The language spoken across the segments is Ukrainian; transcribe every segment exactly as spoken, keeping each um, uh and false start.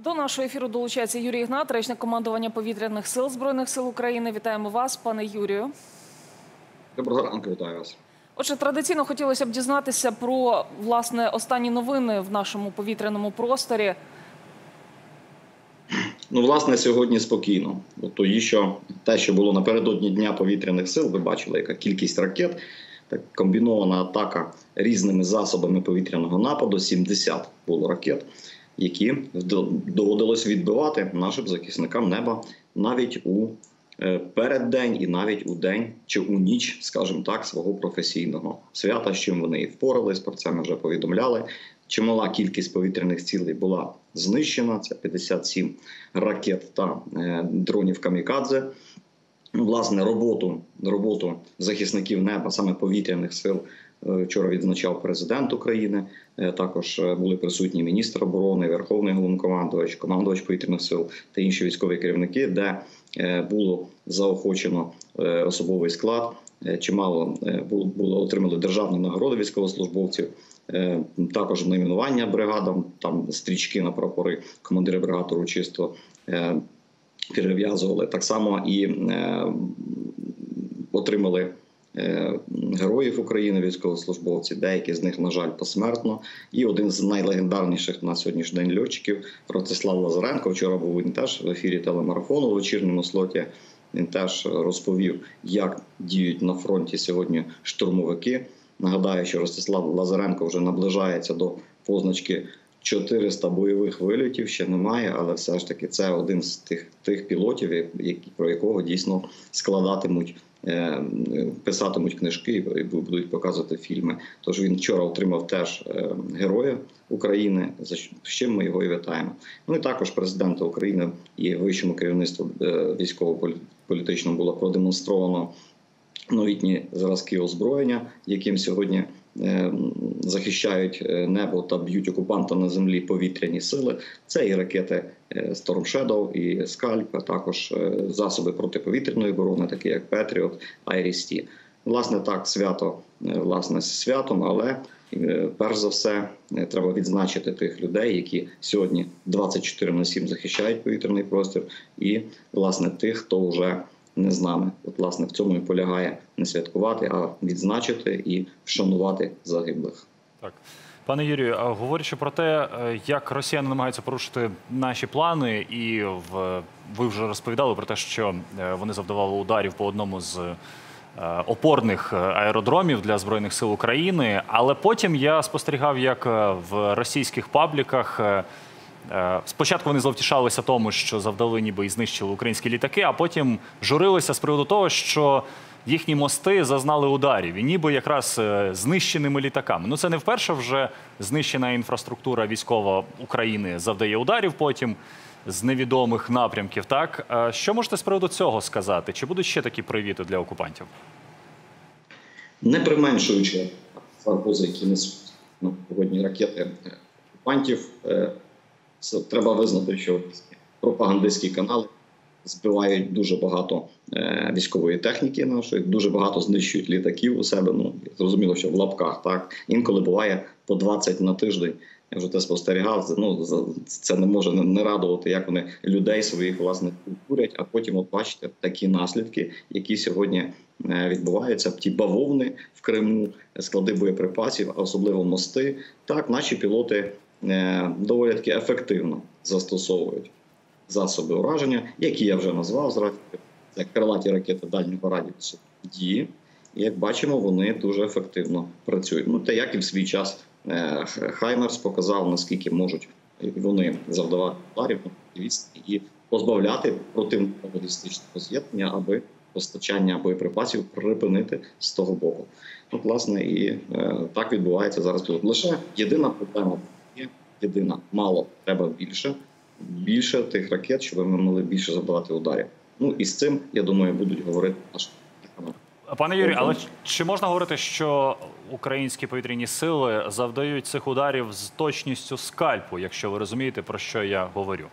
До нашого ефіру долучається Юрій Ігнат, речник командування повітряних сил Збройних сил України. Вітаємо вас, пане Юрію. Доброго ранку, вітаю вас. Отже, традиційно хотілося б дізнатися про, власне, останні новини в нашому повітряному просторі. Ну, власне, сьогодні спокійно. Тобто, що те, що було напередодні Дня повітряних сил, ви бачили, яка кількість ракет, так, комбінована атака різними засобами повітряного нападу, сімдесят було ракет, які доводилось відбивати нашим захисникам неба навіть у переддень і навіть у день чи у ніч, скажімо так, свого професійного свята, з чим вони і впорались, про це ми вже повідомляли. Чимала кількість повітряних цілей була знищена, це п'ятдесят сім ракет та е, дронів камікадзе. Власне, роботу, роботу захисників неба, саме повітряних сил, вчора відзначав президент України, також були присутні міністр оборони, Верховний головнокомандувач, командувач повітряних сил та інші військові керівники, де було заохочено особовий склад, чимало було, було отримали державні нагороди військовослужбовців, також найменування бригадам, там стрічки на прапори командири бригад урочисто перев'язували. Так само і е, отримали е, героїв України, військовослужбовці, деякі з них, на жаль, посмертно. І один з найлегендарніших на сьогоднішній день льотчиків, Ростислав Лазаренко, вчора був він теж в ефірі телемарафону у вечірньому слоті, він теж розповів, як діють на фронті сьогодні штурмовики. Нагадаю, що Ростислав Лазаренко вже наближається до позначки чотириста бойових вильотів, ще немає, але все ж таки це один з тих, тих пілотів, які, про якого дійсно складатимуть, е, писатимуть книжки і будуть показувати фільми. Тож він вчора отримав теж е, Героя України, за з чим ми його і вітаємо. Ну і також президента України і вищому керівництву е, військово-політичному було продемонстровано новітні зразки озброєння, яким сьогодні захищають небо та б'ють окупанта на землі повітряні сили. Це і ракети Storm Shadow, і Scalp, а також засоби протиповітряної оборони, такі як Patriot, Iris-T. Власне, так, свято, власне, з святом, але перш за все треба відзначити тих людей, які сьогодні двадцять чотири на сім захищають повітряний простір, і, власне, тих, хто вже не з нами. От, власне, в цьому і полягає не святкувати, а відзначити і вшанувати загиблих. Так. Пане Юрію, говорячи про те, як росіяни намагаються порушити наші плани, і в... ви вже розповідали про те, що вони завдавали ударів по одному з опорних аеродромів для Збройних сил України, але потім я спостерігав, як в російських пабліках спочатку вони зловтішалися тому, що завдали ніби і знищили українські літаки, а потім журилися з приводу того, що їхні мости зазнали ударів, і ніби якраз знищеними літаками. Ну це не вперше вже знищена інфраструктура військова України завдає ударів потім з невідомих напрямків. Так? Що можете з приводу цього сказати? Чи будуть ще такі привіти для окупантів? Не применшуючи загрози, які несуть сьогодні ракети окупантів, треба визнати, що пропагандистські канали збивають дуже багато е, військової техніки нашої, дуже багато знищують літаків у себе. Ну, зрозуміло, що в лапках, так. Інколи буває по двадцять на тиждень. Я вже це спостерігав. Ну, це не може не радувати, як вони людей своїх, власне, курять, а потім от бачите такі наслідки, які сьогодні відбуваються. Ті бавовни в Криму, склади боєприпасів, особливо мости. Так, наші пілоти доволі таки ефективно застосовують засоби ураження, які я вже назвав, зразу, це крилаті ракети дальнього радіусу дії. І, як бачимо, вони дуже ефективно працюють. Ну, те, як і в свій час Хаймерс показав, наскільки можуть вони завдавати ударів і позбавляти противного балістичного з'єднання, аби постачання боєприпасів припинити з того боку. От, власне, і е, так відбувається зараз. Лише єдина проблема є, єдина, мало, треба більше, більше тих ракет, щоб ми могли більше завдавати ударів. Ну і з цим, я думаю, будуть говорити наші економіки. Пане Юрію, але чи можна говорити, що українські повітряні сили завдають цих ударів з точністю скальпу, якщо ви розумієте, про що я говорю?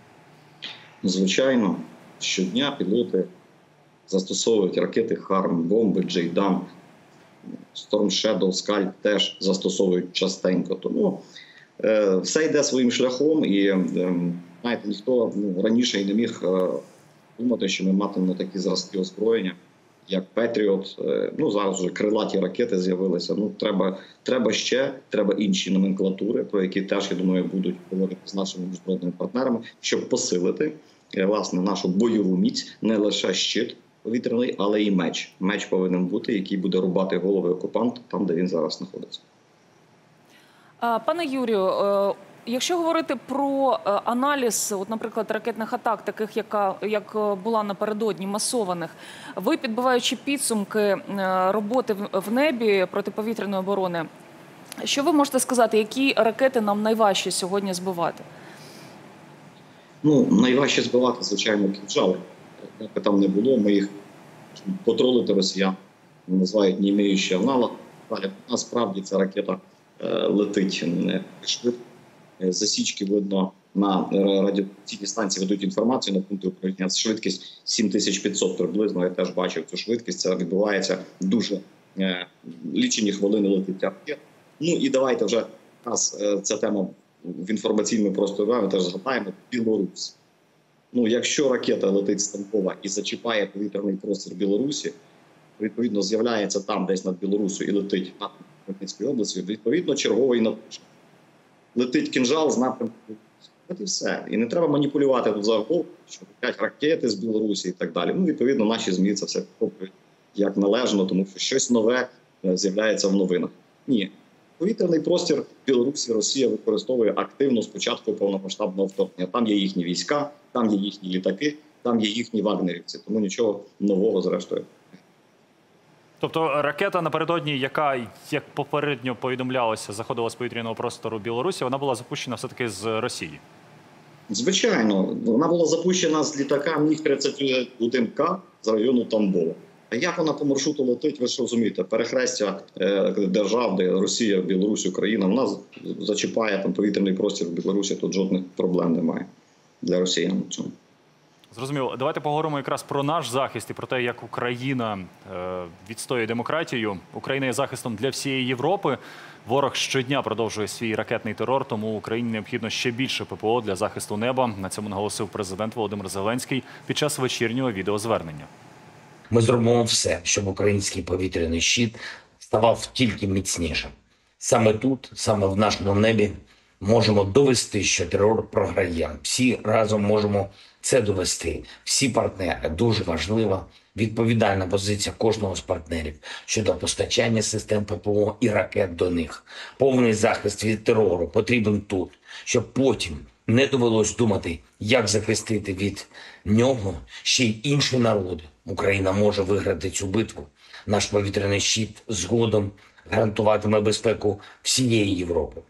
Звичайно, щодня пілоти застосовують ракети «Харм», бомби «Джейдан», «Storm Shadow», «Scalp» теж застосовують частенько. Тому е, все йде своїм шляхом, і е, знаєте, ніхто ну, раніше і не міг е, думати, що ми матимемо такі зразки озброєння, як Петріот. Е, ну, зараз вже крилаті ракети з'явилися. Ну, треба, треба ще, треба інші номенклатури, про які теж, я думаю, будуть говорити з нашими міжнародними партнерами, щоб посилити, е, власне, нашу бойову міць, не лише щит повітряний, але і меч. Меч повинен бути, який буде рубати голови окупанта там, де він зараз знаходиться. Пане Юрію, якщо говорити про аналіз, от, наприклад, ракетних атак, таких, яка, як була напередодні, масованих, ви, підбиваючи підсумки роботи в небі протиповітряної оборони, що ви можете сказати, які ракети нам найважче сьогодні збивати? Ну, найважче збивати, звичайно, «Кинжали». Як там не було, ми їх потролити росіян називають «не маючи аналог». Насправді ця ракета летить не швидко. Засічки видно на радіолокаційній станції, ведуть інформацію на пункти управління. Швидкість сім тисяч п'ятсот приблизно, я теж бачив цю швидкість. Це відбувається дуже лічені хвилини летить ракет. Ну і давайте вже нас ця тема в інформаційному просторі, ми теж згадаємо, Білорусь. Ну, якщо ракета летить з Тамбова і зачіпає повітряний простір Білорусі, відповідно, з'являється там десь над Білорусю і летить над Хмельницькою областю, відповідно, черговий напрямок. Летить «Кинжал» з напрямку. От і все. І не треба маніпулювати тут загалом, що летять ракети з Білорусі і так далі. Ну, відповідно, наші ЗМІ це все копують як належно, тому що щось нове з'являється в новинах. Ні. Повітряний простір Білорусі Росія використовує активно з початку повномасштабного вторгнення. Там є їхні війська, там є їхні літаки, там є їхні вагнерівці. Тому нічого нового, зрештою. Тобто ракета напередодні, яка, як попередньо повідомлялося, заходила з повітряного простору Білорусі, вона була запущена все-таки з Росії? Звичайно. Вона була запущена з літака Міг тридцять один К з району Тамбова. А як вона по маршруту летить, ви ж розумієте, перехрестя е, держав, де Росія, Білорусь, Україна, вона зачіпає там повітряний простір в Білорусі, тут жодних проблем немає для росіян в цьому. Зрозуміло. Давайте поговоримо якраз про наш захист і про те, як Україна е, відстоює демократію. Україна є захистом для всієї Європи. Ворог щодня продовжує свій ракетний терор, тому Україні необхідно ще більше ППО для захисту неба. На цьому наголосив президент Володимир Зеленський під час вечірнього відеозвернення. Ми зробимо все, щоб український повітряний щит ставав тільки міцнішим. Саме тут, саме в нашому небі, можемо довести, що терор програє. Всі разом можемо це довести. Всі партнери. Дуже важлива відповідальна позиція кожного з партнерів щодо постачання систем ППО і ракет до них. Повний захист від терору потрібен тут, щоб потім не довелось думати, як захистити від нього ще й інші народи. Україна може виграти цю битву. Наш повітряний щит згодом гарантуватиме безпеку всієї Європи.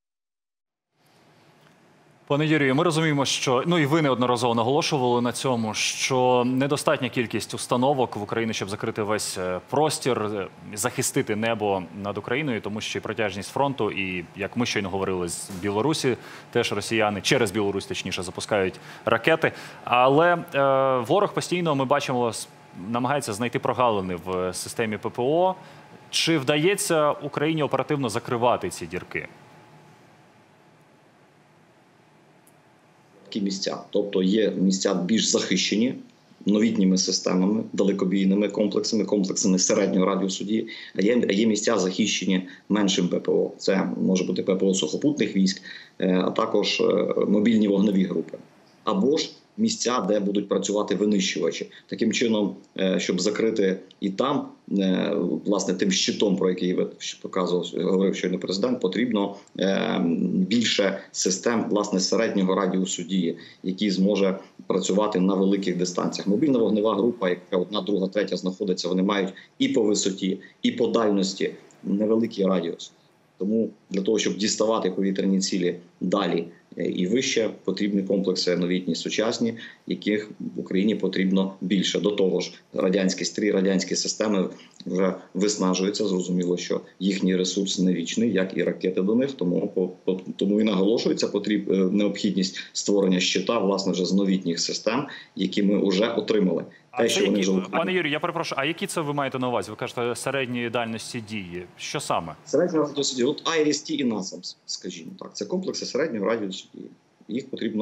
Пане Юрію, ми розуміємо, що, ну і ви неодноразово наголошували на цьому, що недостатня кількість установок в Україні, щоб закрити весь простір, захистити небо над Україною, тому що і протяжність фронту, і, як ми щойно говорили, з Білорусі, теж росіяни, через Білорусь, точніше, запускають ракети. Але е, ворог постійно, ми бачимо, намагається знайти прогалини в системі ППО. Чи вдається Україні оперативно закривати ці дірки? Місця, тобто є місця більш захищені новітніми системами, далекобійними комплексами, комплексами середнього радіусу дії, а є, а є місця захищені меншим ППО. Це може бути ППО сухопутних військ, а також мобільні вогневі групи. Або ж місця, де будуть працювати винищувачі. Таким чином, щоб закрити і там, власне, тим щитом, про який ви показував, говорив щойно президент, потрібно більше систем, власне, середнього радіусу дії, які зможе працювати на великих дистанціях. Мобільна вогнева група, яка одна, друга, третя знаходиться, вони мають і по висоті, і по дальності невеликий радіус. Тому для того, щоб діставати повітряні цілі далі і вище, потрібні комплекси новітні, сучасні, яких в Україні потрібно більше. До того ж, радянські старі радянські системи вже виснажуються. Зрозуміло, що їхній ресурс не вічний, як і ракети до них. Тому, тому і наголошується потріб, необхідність створення щита, власне, вже з новітніх систем, які ми вже отримали. А Те, що вони вже... Пане Юрію, я перепрошую, а які це ви маєте на увазі? Ви кажете, середньої дальності дії. Що саме? Середнього радіусу дії. От ай ар ес ті і насамс, скажімо так. Це комплекси середнього радіусу дії. Їх потрібно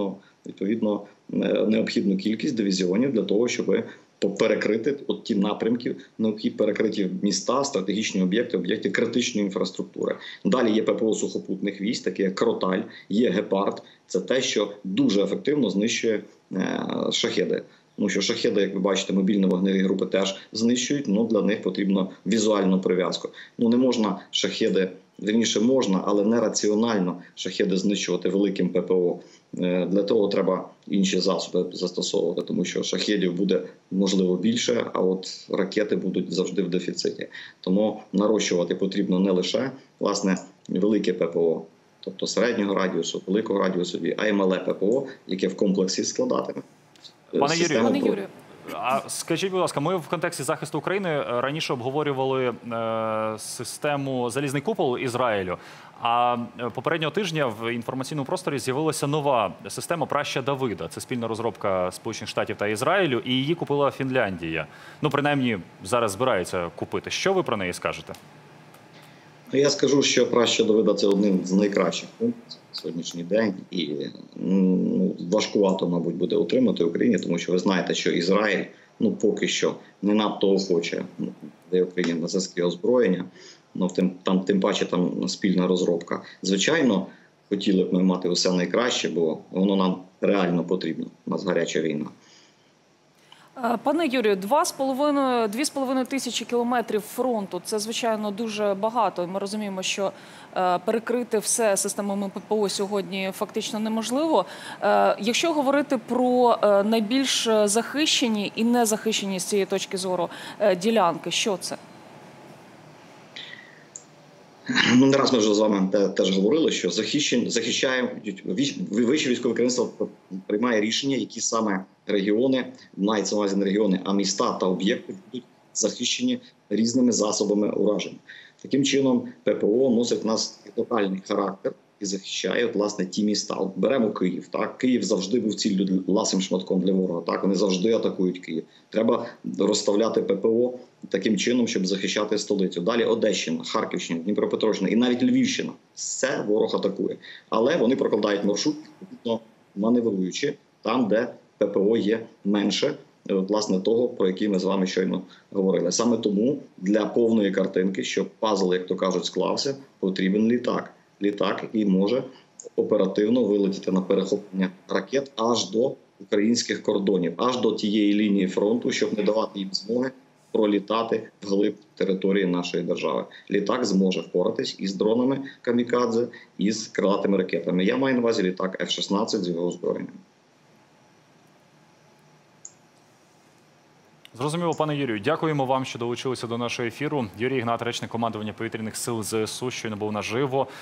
відповідно необхідну кількість дивізіонів для того, щоб перекрити от ті напрямки, необхідні перекриті міста, стратегічні об'єкти, об'єкти критичної інфраструктури. Далі є ППО сухопутних військ, такі як Кроталь, є Гепард. Це те, що дуже ефективно знищує е, шахеди. Тому що шахеди, як ви бачите, мобільно-вогневі групи теж знищують, але для них потрібно візуальну прив'язку. Ну не можна шахеди, вірніше можна, але не раціонально шахеди знищувати великим ППО. Для того треба інші засоби застосовувати, тому що шахедів буде, можливо, більше, а от ракети будуть завжди в дефіциті. Тому нарощувати потрібно не лише, власне, велике ППО, тобто середнього радіусу, великого радіусу, а й мале ППО, яке в комплексі складатиме. Пане Юрію, Пане Юрію, а скажіть, будь ласка, ми в контексті захисту України раніше обговорювали е, систему «Залізний купол» Ізраїлю, а попереднього тижня в інформаційному просторі з'явилася нова система «Праща Давида». Це спільна розробка Сполучених Штатів та Ізраїлю, і її купила Фінляндія. Ну, принаймні, зараз збирається купити. Що ви про неї скажете? Я скажу, що «Праща Давида» – це один з найкращих пунктів на сьогоднішній день. І ну, важкувато, мабуть, буде отримати Україні, тому що ви знаєте, що Ізраїль ну, поки що не надто охоче дає Україні на зв'язки озброєння. Ну, тим, там, тим паче там спільна розробка. Звичайно, хотіли б ми мати усе найкраще, бо воно нам реально потрібно. У нас гаряча війна. Пане Юрію, два з половиною, дві з половиною тисячі кілометрів фронту – це, звичайно, дуже багато. Ми розуміємо, що е, перекрити все системами ППО сьогодні фактично неможливо. Е, якщо говорити про е, найбільш захищені і незахищені з цієї точки зору е, ділянки, що це? Ну, не раз ми вже з вами теж говорили, що захищаємо, вище військове керівництво приймає рішення, які саме регіони, мається на увазі не регіони, а міста та об'єкти будуть захищені різними засобами ураження. Таким чином, ППО носить в нас локальний характер і захищає, от, власне, ті міста. От беремо Київ. Так? Київ завжди був ціллю ласим шматком для ворога. Так? Вони завжди атакують Київ. Треба розставляти ППО таким чином, щоб захищати столицю. Далі Одещина, Харківщина, Дніпропетровщина і навіть Львівщина. Все ворог атакує. Але вони прокладають маршрут, маневруючи там, де ППО є менше, власне, того, про який ми з вами щойно говорили. Саме тому для повної картинки, щоб пазл, як то кажуть, склався, потрібен літак. Літак, який може оперативно вилетіти на перехоплення ракет аж до українських кордонів, аж до тієї лінії фронту, щоб не давати їм змоги пролітати вглиб території нашої держави. Літак зможе впоратись із дронами камікадзе, і з крилатими ракетами. Я маю на увазі літак Еф шістнадцять з його озброєнням. Зрозуміло, пане Юрію. Дякуємо вам, що долучилися до нашого ефіру. Юрій Ігнат, речник командування повітряних сил ЗСУ, щойно був наживо.